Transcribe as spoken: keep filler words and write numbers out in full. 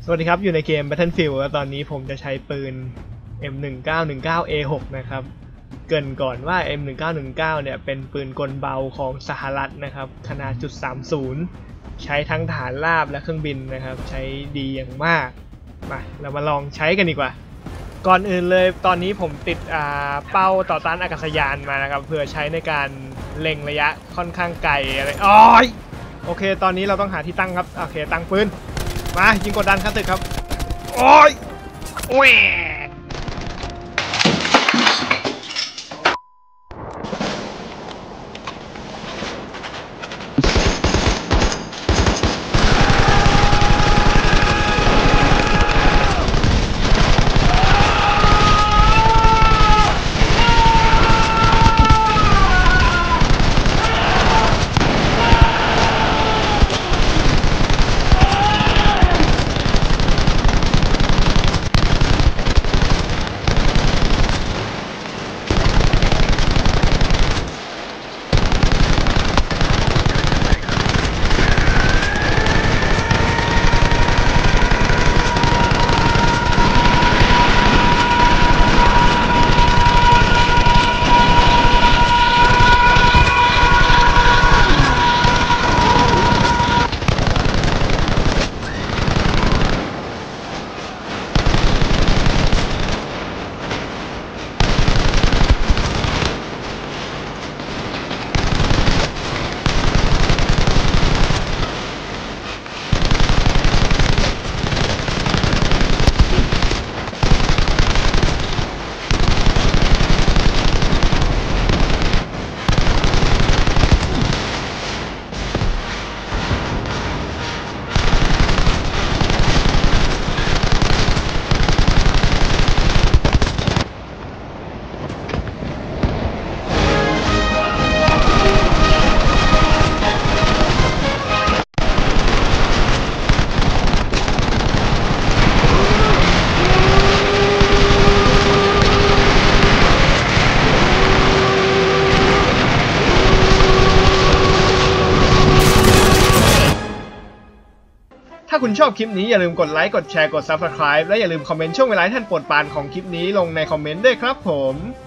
สวัสดีครับอยู่ในเกม Battlefield แล้วตอนนี้ผมจะใช้ปืน เอ็ม หนึ่งเก้าหนึ่งเก้า เอ หก นะครับเกริ่นก่อนว่า เอ็ม หนึ่งเก้าหนึ่งเก้า เนี่ยเป็นปืนกลเบาของสหรัฐนะครับขนาดจุดสามสิบใช้ทั้งฐานราบและเครื่องบินนะครับใช้ดีอย่างมากมาเรามาลองใช้กันดีกว่าก่อนอื่นเลยตอนนี้ผมติดเป้าต่อต้านอากาศยานมานะครับเพื่อใช้ในการเล็งระยะค่อนข้างไกลอะไรอ๋อโอเคตอนนี้เราต้องหาที่ตั้งครับโอเคตั้งปืนมายิงกดดันครับตึกครับโอ้ยแหวถ้าคุณชอบคลิปนี้อย่าลืมกดไลค์กดแชร์กด ซับสไครบ์ และอย่าลืมคอมเมนต์ช่วงเวลาที่ท่านโปรดปรานของคลิปนี้ลงในคอมเมนต์ด้วยครับผม